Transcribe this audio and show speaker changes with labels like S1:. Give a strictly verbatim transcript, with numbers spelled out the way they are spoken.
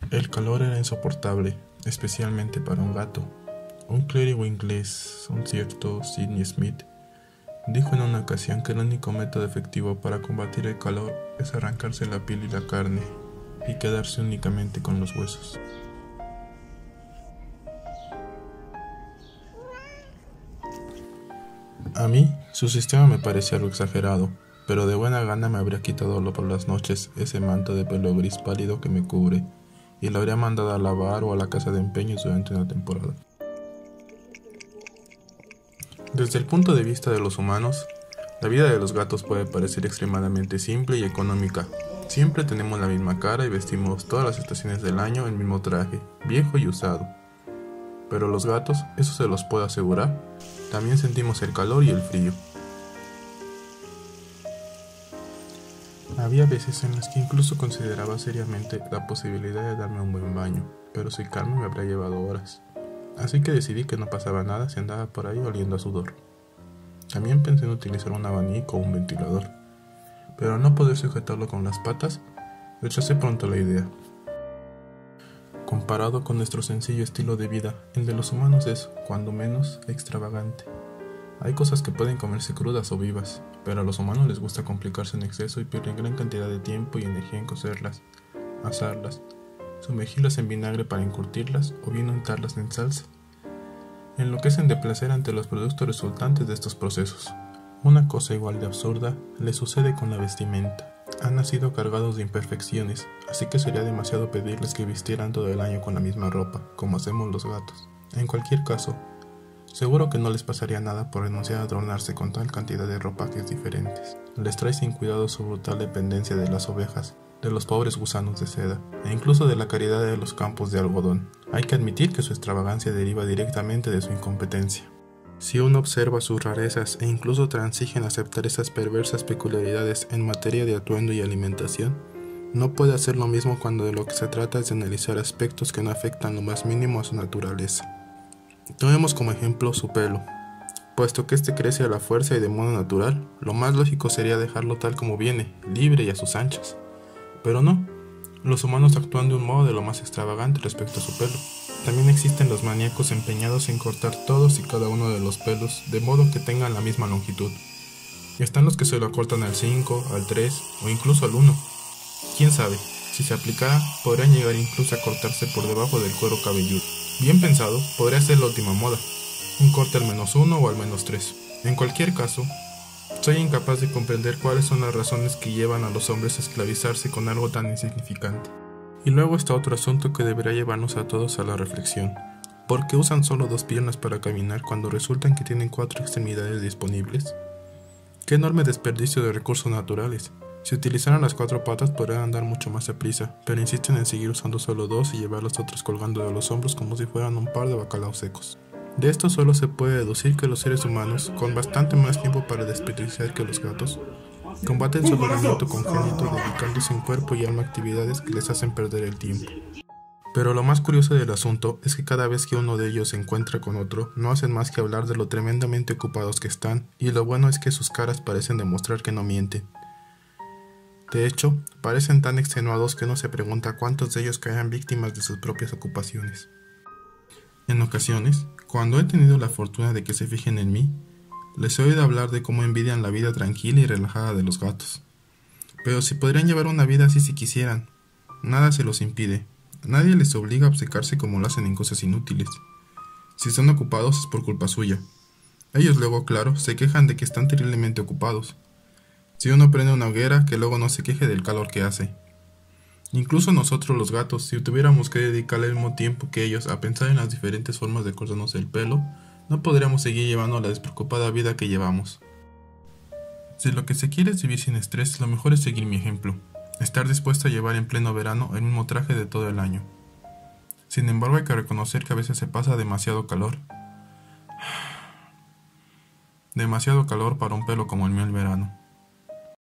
S1: El calor era insoportable, especialmente para un gato. Un clérigo inglés, un cierto Sidney Smith, dijo en una ocasión que el único método efectivo para combatir el calor es arrancarse la piel y la carne y quedarse únicamente con los huesos. A mí, su sistema me parecía algo exagerado, pero de buena gana me habría quitado por las noches ese manto de pelo gris pálido que me cubre y lo habría mandado a lavar o a la casa de empeños durante una temporada. Desde el punto de vista de los humanos, la vida de los gatos puede parecer extremadamente simple y económica. Siempre tenemos la misma cara y vestimos todas las estaciones del año el mismo traje, viejo y usado. Pero los gatos, eso se los puedo asegurar, también sentimos el calor y el frío. Había veces en las que incluso consideraba seriamente la posibilidad de darme un buen baño, pero secarme me habría llevado horas. Así que decidí que no pasaba nada si andaba por ahí oliendo a sudor. También pensé en utilizar un abanico o un ventilador, pero al no poder sujetarlo con las patas, rechacé pronto la idea. Comparado con nuestro sencillo estilo de vida, el de los humanos es, cuando menos, extravagante. Hay cosas que pueden comerse crudas o vivas, pero a los humanos les gusta complicarse en exceso y pierden gran cantidad de tiempo y energía en cocerlas, asarlas, sumergirlas en vinagre para encurtirlas o bien untarlas en salsa. Enloquecen de placer ante los productos resultantes de estos procesos. Una cosa igual de absurda les sucede con la vestimenta. Han nacido cargados de imperfecciones, así que sería demasiado pedirles que vistieran todo el año con la misma ropa, como hacemos los gatos. En cualquier caso, seguro que no les pasaría nada por renunciar a adornarse con tal cantidad de ropajes diferentes. Les trae sin cuidado su brutal dependencia de las ovejas, de los pobres gusanos de seda, e incluso de la caridad de los campos de algodón. Hay que admitir que su extravagancia deriva directamente de su incompetencia. Si uno observa sus rarezas e incluso transige en aceptar esas perversas peculiaridades en materia de atuendo y alimentación, no puede hacer lo mismo cuando de lo que se trata es de analizar aspectos que no afectan lo más mínimo a su naturaleza. Tomemos como ejemplo su pelo. Puesto que este crece a la fuerza y de modo natural, lo más lógico sería dejarlo tal como viene, libre y a sus anchas. Pero no, los humanos actúan de un modo de lo más extravagante respecto a su pelo. También existen los maníacos empeñados en cortar todos y cada uno de los pelos de modo que tengan la misma longitud. Y están los que se lo acortan al cinco, al tres o incluso al uno. Quién sabe, si se aplicara, podrían llegar incluso a cortarse por debajo del cuero cabelludo. Bien pensado, podría ser la última moda, un corte al menos uno o al menos tres. En cualquier caso, soy incapaz de comprender cuáles son las razones que llevan a los hombres a esclavizarse con algo tan insignificante. Y luego está otro asunto que debería llevarnos a todos a la reflexión. ¿Por qué usan solo dos piernas para caminar cuando resultan que tienen cuatro extremidades disponibles? ¡Qué enorme desperdicio de recursos naturales! Si utilizaran las cuatro patas podrían andar mucho más deprisa, pero insisten en seguir usando solo dos y llevar los otros colgando de los hombros como si fueran un par de bacalaos secos. De esto solo se puede deducir que los seres humanos, con bastante más tiempo para desperdiciar que los gatos, combaten su agotamiento congénito dedicándose en cuerpo y alma a actividades que les hacen perder el tiempo. Pero lo más curioso del asunto es que cada vez que uno de ellos se encuentra con otro, no hacen más que hablar de lo tremendamente ocupados que están, y lo bueno es que sus caras parecen demostrar que no mienten. De hecho, parecen tan extenuados que uno se pregunta cuántos de ellos caerán víctimas de sus propias ocupaciones. En ocasiones, cuando he tenido la fortuna de que se fijen en mí, les he oído hablar de cómo envidian la vida tranquila y relajada de los gatos. Pero si podrían llevar una vida así si quisieran, nada se los impide. Nadie les obliga a obcecarse como lo hacen en cosas inútiles. Si están ocupados es por culpa suya. Ellos luego, claro, se quejan de que están terriblemente ocupados. Si uno prende una hoguera, que luego no se queje del calor que hace. Incluso nosotros los gatos, si tuviéramos que dedicarle el mismo tiempo que ellos a pensar en las diferentes formas de cortarnos el pelo, no podríamos seguir llevando la despreocupada vida que llevamos. Si lo que se quiere es vivir sin estrés, lo mejor es seguir mi ejemplo. Estar dispuesto a llevar en pleno verano el mismo traje de todo el año. Sin embargo, hay que reconocer que a veces se pasa demasiado calor. Demasiado calor para un pelo como el mío el verano.